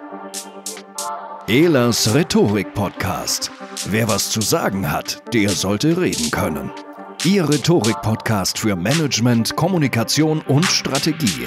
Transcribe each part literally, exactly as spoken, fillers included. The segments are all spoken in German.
Ehlers Rhetorik-Podcast. Wer was zu sagen hat, der sollte reden können. Ihr Rhetorik-Podcast für Management, Kommunikation und Strategie.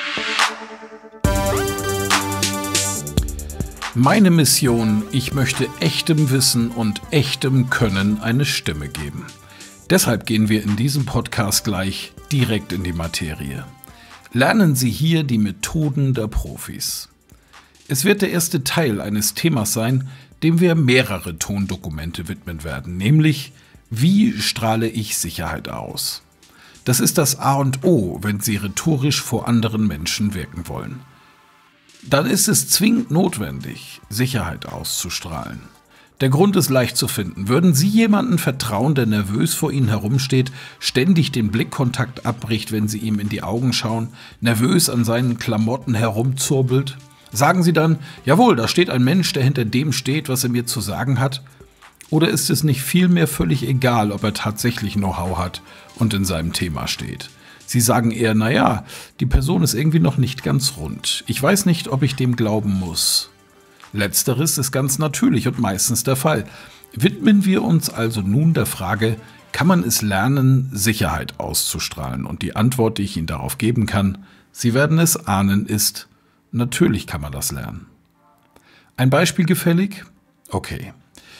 Meine Mission: Ich möchte echtem Wissen und echtem Können eine Stimme geben. Deshalb gehen wir in diesem Podcast gleich direkt in die Materie. Lernen Sie hier die Methoden der Profis. Es wird der erste Teil eines Themas sein, dem wir mehrere Tondokumente widmen werden, nämlich: Wie strahle ich Sicherheit aus? Das ist das A und O, wenn Sie rhetorisch vor anderen Menschen wirken wollen. Dann ist es zwingend notwendig, Sicherheit auszustrahlen. Der Grund ist leicht zu finden. Würden Sie jemanden vertrauen, der nervös vor Ihnen herumsteht, ständig den Blickkontakt abbricht, wenn Sie ihm in die Augen schauen, nervös an seinen Klamotten herumzurbelt? Sagen Sie dann: Jawohl, da steht ein Mensch, der hinter dem steht, was er mir zu sagen hat? Oder ist es nicht vielmehr völlig egal, ob er tatsächlich Know-how hat und in seinem Thema steht? Sie sagen eher: Naja, die Person ist irgendwie noch nicht ganz rund. Ich weiß nicht, ob ich dem glauben muss. Letzteres ist ganz natürlich und meistens der Fall. Widmen wir uns also nun der Frage: Kann man es lernen, Sicherheit auszustrahlen? Und die Antwort, die ich Ihnen darauf geben kann, Sie werden es ahnen, ist: Natürlich kann man das lernen. Ein Beispiel gefällig? Okay.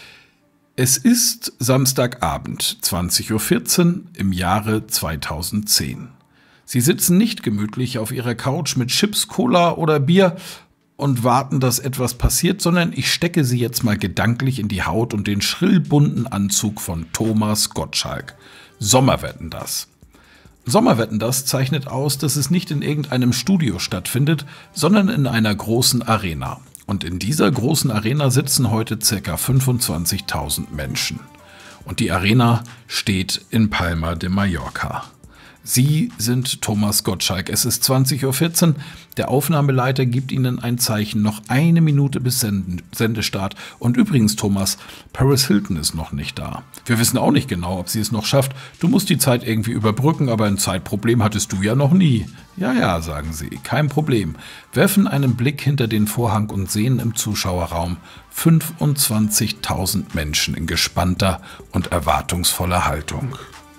Es ist Samstagabend, zwanzig Uhr vierzehn im Jahre zweitausendzehn. Sie sitzen nicht gemütlich auf Ihrer Couch mit Chips, Cola oder Bier und warten, dass etwas passiert, sondern ich stecke Sie jetzt mal gedanklich in die Haut und den schrillbunten Anzug von Thomas Gottschalk. Sommerwetten, das. Sommerwetten, das zeichnet aus, dass es nicht in irgendeinem Studio stattfindet, sondern in einer großen Arena. Und in dieser großen Arena sitzen heute ca. fünfundzwanzigtausend Menschen. Und die Arena steht in Palma de Mallorca. Sie sind Thomas Gottschalk. Es ist zwanzig Uhr vierzehn. Der Aufnahmeleiter gibt Ihnen ein Zeichen. Noch eine Minute bis Sendestart. Und übrigens, Thomas, Paris Hilton ist noch nicht da. Wir wissen auch nicht genau, ob sie es noch schafft. Du musst die Zeit irgendwie überbrücken, aber ein Zeitproblem hattest du ja noch nie. Ja, ja, sagen Sie, kein Problem. Werfen einen Blick hinter den Vorhang und sehen im Zuschauerraum fünfundzwanzigtausend Menschen in gespannter und erwartungsvoller Haltung.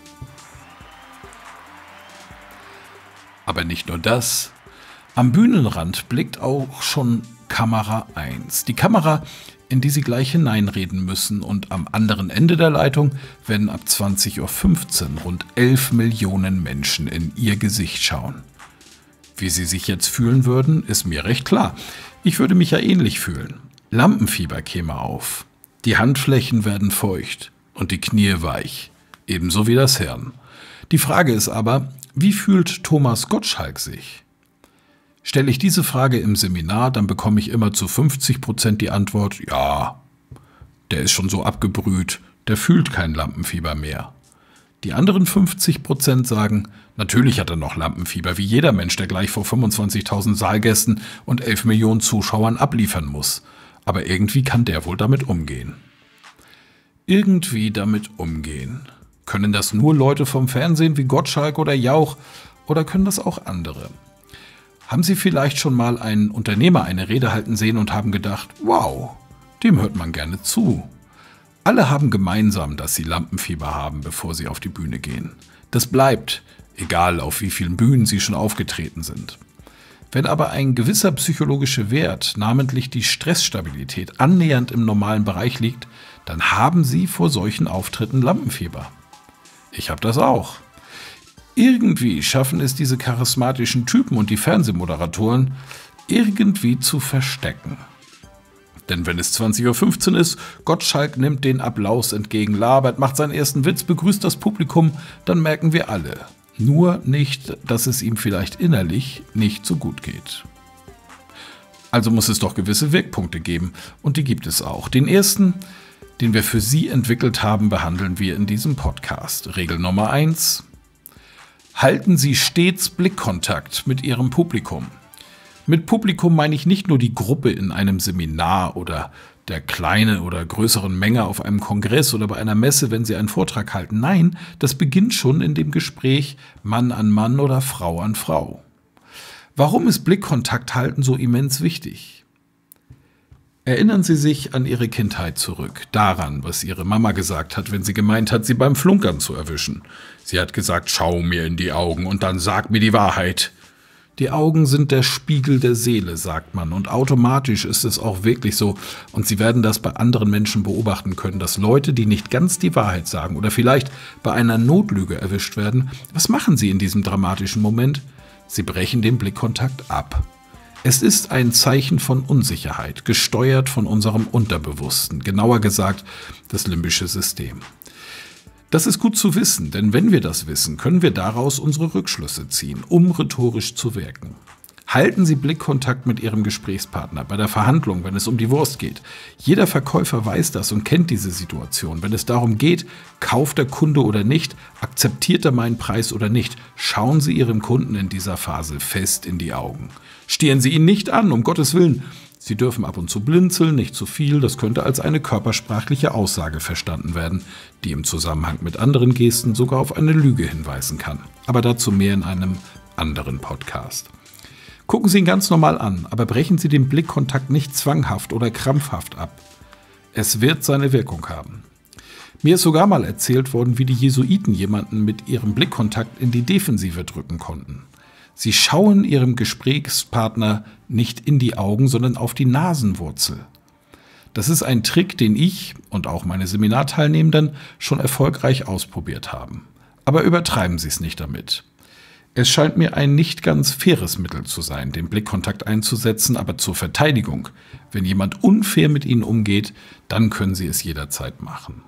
Aber nicht nur das. Am Bühnenrand blickt auch schon Kamera eins. Die Kamera, in die Sie gleich hineinreden müssen, und am anderen Ende der Leitung werden ab zwanzig Uhr fünfzehn rund elf Millionen Menschen in Ihr Gesicht schauen. Wie Sie sich jetzt fühlen würden, ist mir recht klar. Ich würde mich ja ähnlich fühlen. Lampenfieber käme auf. Die Handflächen werden feucht und die Knie weich, ebenso wie das Hirn. Die Frage ist aber: Wie fühlt Thomas Gottschalk sich? Stelle ich diese Frage im Seminar, dann bekomme ich immer zu fünfzig Prozent die Antwort: Ja, der ist schon so abgebrüht, der fühlt kein Lampenfieber mehr. Die anderen fünfzig Prozent sagen: Natürlich hat er noch Lampenfieber, wie jeder Mensch, der gleich vor fünfundzwanzigtausend Saalgästen und elf Millionen Zuschauern abliefern muss. Aber irgendwie kann der wohl damit umgehen. Irgendwie damit umgehen. Können das nur Leute vom Fernsehen wie Gottschalk oder Jauch, oder können das auch andere? Haben Sie vielleicht schon mal einen Unternehmer eine Rede halten sehen und haben gedacht: Wow, dem hört man gerne zu? Alle haben gemeinsam, dass sie Lampenfieber haben, bevor sie auf die Bühne gehen. Das bleibt, egal auf wie vielen Bühnen sie schon aufgetreten sind. Wenn aber ein gewisser psychologischer Wert, namentlich die Stressstabilität, annähernd im normalen Bereich liegt, dann haben Sie vor solchen Auftritten Lampenfieber. Ich habe das auch. Irgendwie schaffen es diese charismatischen Typen und die Fernsehmoderatoren irgendwie zu verstecken. Denn wenn es zwanzig Uhr fünfzehn ist, Gottschalk nimmt den Applaus entgegen, labert, macht seinen ersten Witz, begrüßt das Publikum, dann merken wir alle. Nur nicht, dass es ihm vielleicht innerlich nicht so gut geht. Also muss es doch gewisse Wirkpunkte geben, und die gibt es auch. Den ersten, den wir für Sie entwickelt haben, behandeln wir in diesem Podcast. Regel Nummer eins. Halten Sie stets Blickkontakt mit Ihrem Publikum. Mit Publikum meine ich nicht nur die Gruppe in einem Seminar oder der kleine oder größeren Menge auf einem Kongress oder bei einer Messe, wenn Sie einen Vortrag halten. Nein, das beginnt schon in dem Gespräch Mann an Mann oder Frau an Frau. Warum ist Blickkontakt halten so immens wichtig? Erinnern Sie sich an Ihre Kindheit zurück, daran, was Ihre Mama gesagt hat, wenn sie gemeint hat, Sie beim Flunkern zu erwischen. Sie hat gesagt, schau mir in die Augen und dann sag mir die Wahrheit. Die Augen sind der Spiegel der Seele, sagt man, und automatisch ist es auch wirklich so. Und Sie werden das bei anderen Menschen beobachten können, dass Leute, die nicht ganz die Wahrheit sagen oder vielleicht bei einer Notlüge erwischt werden, was machen sie in diesem dramatischen Moment? Sie brechen den Blickkontakt ab. Es ist ein Zeichen von Unsicherheit, gesteuert von unserem Unterbewussten, genauer gesagt das limbische System. Das ist gut zu wissen, denn wenn wir das wissen, können wir daraus unsere Rückschlüsse ziehen, um rhetorisch zu wirken. Halten Sie Blickkontakt mit Ihrem Gesprächspartner bei der Verhandlung, wenn es um die Wurst geht. Jeder Verkäufer weiß das und kennt diese Situation. Wenn es darum geht, kauft der Kunde oder nicht, akzeptiert er meinen Preis oder nicht, schauen Sie Ihrem Kunden in dieser Phase fest in die Augen. Stieren Sie ihn nicht an, um Gottes Willen. Sie dürfen ab und zu blinzeln, nicht zu viel, das könnte als eine körpersprachliche Aussage verstanden werden, die im Zusammenhang mit anderen Gesten sogar auf eine Lüge hinweisen kann. Aber dazu mehr in einem anderen Podcast. Gucken Sie ihn ganz normal an, aber brechen Sie den Blickkontakt nicht zwanghaft oder krampfhaft ab. Es wird seine Wirkung haben. Mir ist sogar mal erzählt worden, wie die Jesuiten jemanden mit ihrem Blickkontakt in die Defensive drücken konnten. Sie schauen ihrem Gesprächspartner nicht in die Augen, sondern auf die Nasenwurzel. Das ist ein Trick, den ich und auch meine Seminarteilnehmenden schon erfolgreich ausprobiert haben. Aber übertreiben Sie es nicht damit. Es scheint mir ein nicht ganz faires Mittel zu sein, den Blickkontakt einzusetzen, aber zur Verteidigung. Wenn jemand unfair mit Ihnen umgeht, dann können Sie es jederzeit machen.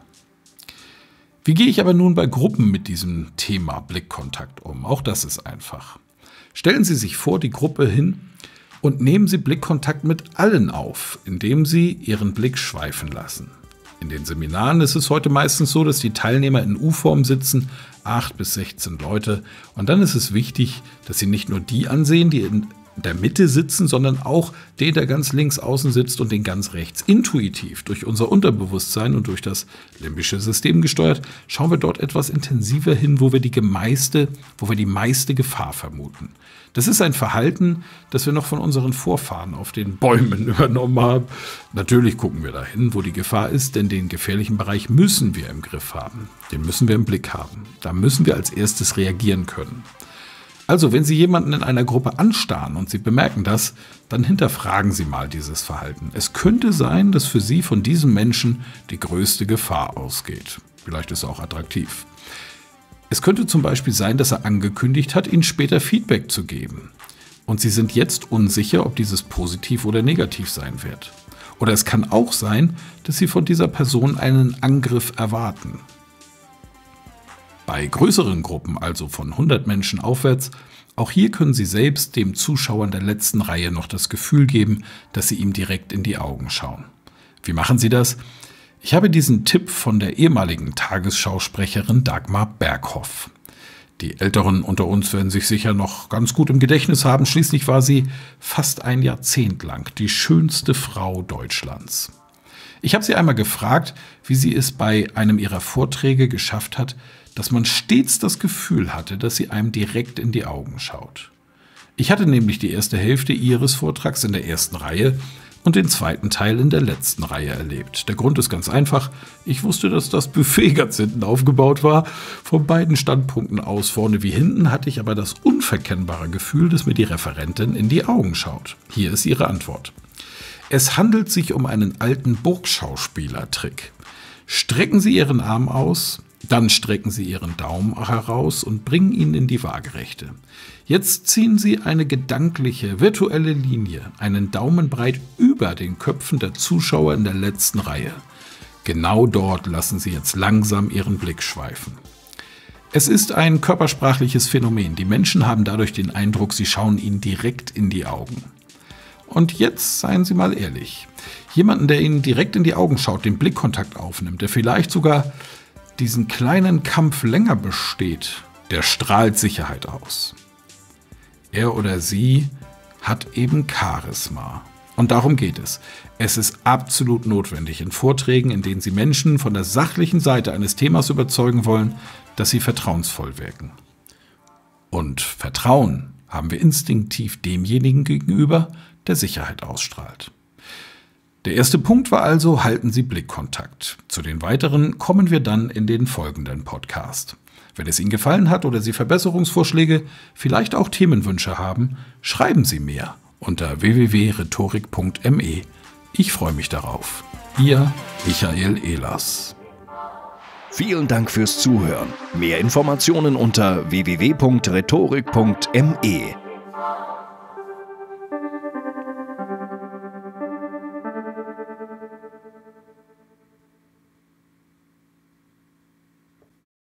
Wie gehe ich aber nun bei Gruppen mit diesem Thema Blickkontakt um? Auch das ist einfach. Stellen Sie sich vor die Gruppe hin und nehmen Sie Blickkontakt mit allen auf, indem Sie Ihren Blick schweifen lassen. In den Seminaren ist es heute meistens so, dass die Teilnehmer in U-Form sitzen, acht bis sechzehn Leute. Und dann ist es wichtig, dass Sie nicht nur die ansehen, die in der Mitte sitzen, sondern auch den, der ganz links außen sitzt und den ganz rechts. Intuitiv, durch unser Unterbewusstsein und durch das limbische System gesteuert, schauen wir dort etwas intensiver hin, wo wir die meiste, wo wir die meiste Gefahr vermuten. Das ist ein Verhalten, das wir noch von unseren Vorfahren auf den Bäumen übernommen haben. Natürlich gucken wir dahin, wo die Gefahr ist, denn den gefährlichen Bereich müssen wir im Griff haben. Den müssen wir im Blick haben. Da müssen wir als erstes reagieren können. Also, wenn Sie jemanden in einer Gruppe anstarren und Sie bemerken das, dann hinterfragen Sie mal dieses Verhalten. Es könnte sein, dass für Sie von diesem Menschen die größte Gefahr ausgeht. Vielleicht ist er auch attraktiv. Es könnte zum Beispiel sein, dass er angekündigt hat, Ihnen später Feedback zu geben. Und Sie sind jetzt unsicher, ob dieses positiv oder negativ sein wird. Oder es kann auch sein, dass Sie von dieser Person einen Angriff erwarten. Bei größeren Gruppen, also von hundert Menschen aufwärts, auch hier können Sie selbst dem Zuschauer in der letzten Reihe noch das Gefühl geben, dass Sie ihm direkt in die Augen schauen. Wie machen Sie das? Ich habe diesen Tipp von der ehemaligen Tagesschausprecherin Dagmar Berghoff. Die Älteren unter uns werden sich sicher noch ganz gut im Gedächtnis haben. Schließlich war sie fast ein Jahrzehnt lang die schönste Frau Deutschlands. Ich habe sie einmal gefragt, wie sie es bei einem ihrer Vorträge geschafft hat, dass man stets das Gefühl hatte, dass sie einem direkt in die Augen schaut. Ich hatte nämlich die erste Hälfte ihres Vortrags in der ersten Reihe und den zweiten Teil in der letzten Reihe erlebt. Der Grund ist ganz einfach. Ich wusste, dass das Buffet ganz hinten aufgebaut war. Von beiden Standpunkten aus, vorne wie hinten, hatte ich aber das unverkennbare Gefühl, dass mir die Referentin in die Augen schaut. Hier ist ihre Antwort. Es handelt sich um einen alten Burgschauspieler-Trick. Strecken Sie Ihren Arm aus, dann strecken Sie Ihren Daumen heraus und bringen ihn in die Waagerechte. Jetzt ziehen Sie eine gedankliche, virtuelle Linie, einen Daumen breit über den Köpfen der Zuschauer in der letzten Reihe. Genau dort lassen Sie jetzt langsam Ihren Blick schweifen. Es ist ein körpersprachliches Phänomen. Die Menschen haben dadurch den Eindruck, sie schauen ihnen direkt in die Augen. Und jetzt seien Sie mal ehrlich. Jemanden, der Ihnen direkt in die Augen schaut, den Blickkontakt aufnimmt, der vielleicht sogar diesen kleinen Kampf länger besteht, der strahlt Sicherheit aus. Er oder sie hat eben Charisma. Und darum geht es. Es ist absolut notwendig in Vorträgen, in denen Sie Menschen von der sachlichen Seite eines Themas überzeugen wollen, dass sie vertrauensvoll wirken. Und Vertrauen haben wir instinktiv demjenigen gegenüber, der Sicherheit ausstrahlt. Der erste Punkt war also, halten Sie Blickkontakt. Zu den weiteren kommen wir dann in den folgenden Podcast. Wenn es Ihnen gefallen hat oder Sie Verbesserungsvorschläge, vielleicht auch Themenwünsche haben, schreiben Sie mir unter w w w punkt rhetorik punkt m e. Ich freue mich darauf. Ihr Michael Ehlers. Vielen Dank fürs Zuhören. Mehr Informationen unter w w w punkt rhetorik punkt m e.